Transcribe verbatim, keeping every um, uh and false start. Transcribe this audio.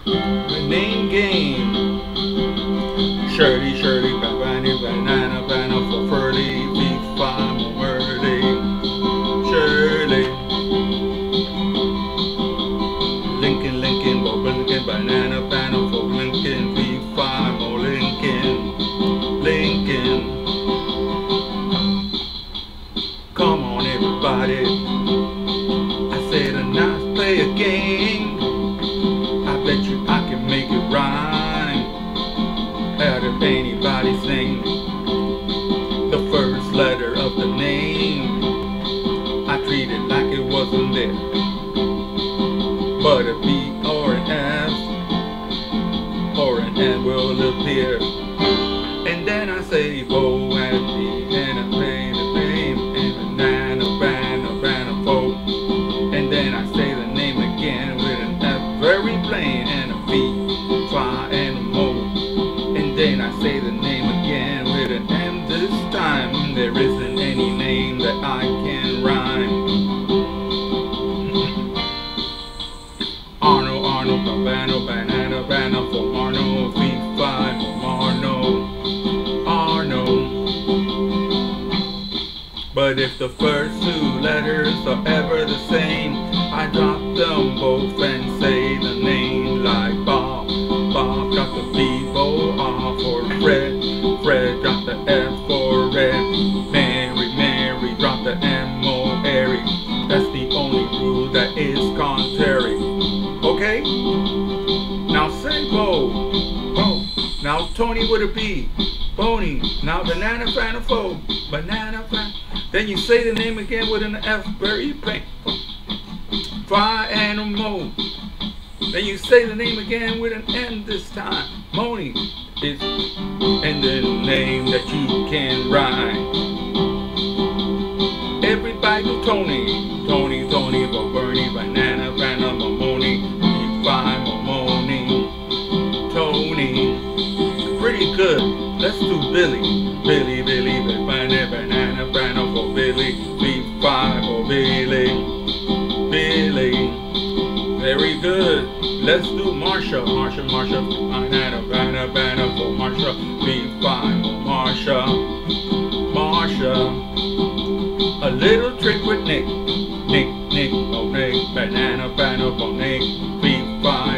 Name game. Shirley, Shirley, banana, banana, banana for Furley, beef, fine, Murley. Shirley. Lincoln, Lincoln, Bob Lincoln, banana, banana for Lincoln, beef, fine, more Lincoln. Lincoln. Come on, everybody. I said a nice play a game. I bet you I can make it rhyme. Out of anybody's name. The first letter of the name, I treat it like it wasn't there. But a B or an S or an N will appear. And then I say Bo and D and I play the name and banana, banana, banana, Bo. And then I say the name again with an F very plain and a V, Fi and a Mo. And then I say the name again with an M this time. There isn't any name that I can rhyme. Arno, Arno, Balbano, banana, banana for Arno, V five for Arno, Arno. But if the first two letters are ever the same, I drop them both and say the name like Bob. Bob got the B, Bo, R for Fred. Fred got the F for Red. Mary, Mary drop the M, O, Airy. That's the only rule that is contrary. Okay? Now say Bo, Bo. Now Tony with a B, Boney. Now banana, banana, fo, banana, banana. Then you say the name again with an F, very plain. Fi and a Mo. Then you say the name again with an N this time. Moni is and the name that you can rhyme. Everybody go Tony, Tony, Tony, but Bernie, banana, banana, Mamoni, Fi, Mamoni, Tony. Pretty good. Let's do Billy, Billy, Billy, banana, banana, banana for Billy, beef, five for Billy, Billy. Very good. Let's do Marsha, Marsha, Marsha, banana, banana, banana for Marsha, beef, five for Marsha, Marsha. A little trick with Nick, Nick, Nick, oh Nick, banana, banana for Nick, beef, five.